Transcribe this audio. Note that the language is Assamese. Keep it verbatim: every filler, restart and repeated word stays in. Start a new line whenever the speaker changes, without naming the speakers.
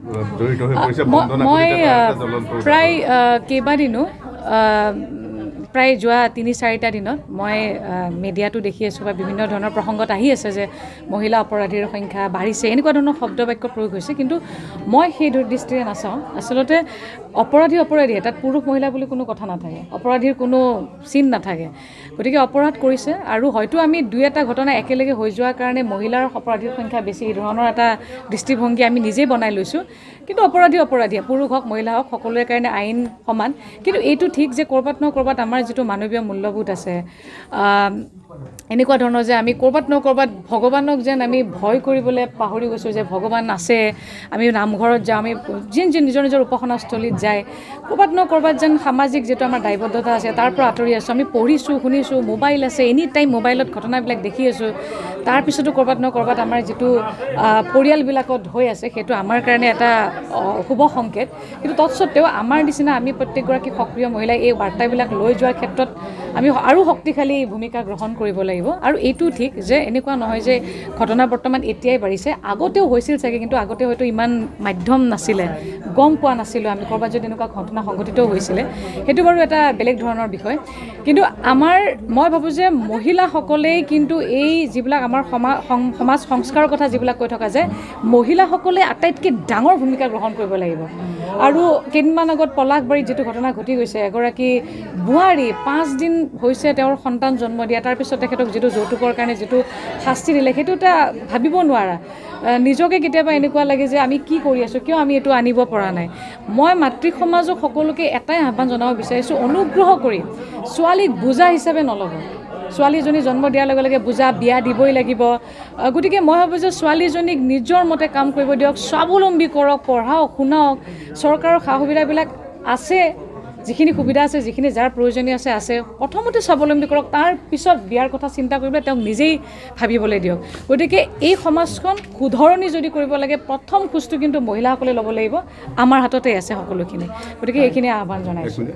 জড়িত হৈ পৰিছে বন্দনা
মই প্ৰায় কেইবাদিনো প্ৰায় যোৱা তিনি চাৰিটা দিনত মই মিডিয়াটো দেখি আছোঁ বা বিভিন্ন ধৰণৰ প্ৰসংগত আহি আছে যে মহিলা অপৰাধীৰ সংখ্যা বাঢ়িছে এনেকুৱা ধৰণৰ শব্দ বাক্য প্ৰয়োগ হৈছে কিন্তু মই সেই দৃষ্টিৰে নাচাওঁ আচলতে অপৰাধী অপৰাধী তাত পুৰুষ মহিলা বুলি কোনো কথা নাথাকে অপৰাধীৰ কোনো চিন নাথাকে গতিকে অপৰাধ কৰিছে আৰু হয়তো আমি দুই এটা ঘটনা একেলগে হৈ যোৱাৰ কাৰণে মহিলাৰ অপৰাধীৰ সংখ্যা বেছি এই ধৰণৰ এটা দৃষ্টিভংগী আমি নিজেই বনাই লৈছোঁ কিন্তু অপৰাধী অপৰাধী পুৰুষ হওক মহিলা হওক সকলোৰে কাৰণে আইন সমান কিন্তু এইটো ঠিক যে ক'ৰবাত ন ক'ৰবাত আমাৰ যিটো মানৱীয় মূল্যবোধ আছে এনেকুৱা ধৰণৰ যে আমি ক'ৰবাত ন ক'ৰবাত ভগৱানক যেন আমি ভয় কৰিবলৈ পাহৰি গৈছোঁ যে ভগৱান আছে আমি নামঘৰত যাওঁ আমি যেন যেন নিজৰ নিজৰ উপাসনাস্থলীত যায় ক'ৰবাত ন ক'ৰবাত যেন সামাজিক যিটো আমাৰ দায়বদ্ধতা আছে তাৰ পৰা আঁতৰি আছোঁ আমি পঢ়িছোঁ শুনিছোঁ মোবাইল আছে এনি টাইম মোবাইলত ঘটনাবিলাক দেখি আছোঁ তাৰপিছতো ক'ৰবাত ন ক'ৰবাত আমাৰ যিটো পৰিয়ালবিলাকত হৈ আছে সেইটো আমাৰ কাৰণে এটা শুভ সংকেত কিন্তু তৎসত্ত্বেও আমাৰ নিচিনা আমি প্ৰত্যেকগৰাকী সক্ৰিয় মহিলাই এই বাৰ্তাবিলাক লৈ যোৱাৰ ক্ষেত্ৰত আমি আৰু শক্তিশালী ভূমিকা গ্ৰহণ কৰিব লাগিব আৰু এইটো ঠিক যে এনেকুৱা নহয় যে ঘটনা বৰ্তমান এতিয়াই বাঢ়িছে আগতেও হৈছিল চাগে কিন্তু আগতে হয়তো ইমান মাধ্যম নাছিলে গম পোৱা নাছিলোঁ আমি ক'ৰবাত যদি এনেকুৱা ঘটনা সংঘটিত হৈছিলে সেইটো বাৰু এটা বেলেগ ধৰণৰ বিষয় কিন্তু আমাৰ মই ভাবোঁ যে মহিলাসকলেই কিন্তু এই যিবিলাক আমাৰ সমাজ সংস্কাৰৰ কথা যিবিলাক কৈ থকা যে মহিলাসকলে আটাইতকৈ ডাঙৰ ভূমিকা গ্ৰহণ কৰিব লাগিব আৰু কেইদিনমান আগত পলাশবাৰীত যিটো ঘটনা ঘটি গৈছে এগৰাকী বোৱাৰী পাঁচ দিন হৈছে তেওঁৰ সন্তান জন্ম দিয়া তাৰপিছত তেখেতক যিটো যৌতুকৰ কাৰণে যিটো শাস্তি দিলে সেইটো এটা ভাবিব নোৱাৰা নিজকে কেতিয়াবা এনেকুৱা লাগে যে আমি কি কৰি আছোঁ কিয় আমি এইটো আনিব পৰা নাই মই মাতৃ সমাজক সকলোকে এটাই আহ্বান জনাব বিচাৰিছোঁ অনুগ্ৰহ কৰি ছোৱালীক বোজা হিচাপে নল'ব ছোৱালীজনী জন্ম দিয়াৰ লগে লগে বুজা বিয়া দিবই লাগিব গতিকে মই ভাবোঁ যে ছোৱালীজনীক নিজৰ মতে কাম কৰিব দিয়ক স্বাৱলম্বী কৰক পঢ়াওক শুনাওক চৰকাৰৰ সা সুবিধাবিলাক আছে যিখিনি সুবিধা আছে যিখিনি যাৰ প্ৰয়োজনীয় আছে আছে প্ৰথমতে স্বাৱলম্বী কৰক তাৰ পিছত বিয়াৰ কথা চিন্তা কৰিবলৈ তেওঁক নিজেই ভাবিবলৈ দিয়ক গতিকে এই সমাজখন শুধৰণি যদি কৰিব লাগে প্ৰথম খোজটো কিন্তু মহিলাসকলে ল'ব লাগিব আমাৰ হাততে আছে সকলোখিনি গতিকে এইখিনি আহ্বান জনাইছোঁ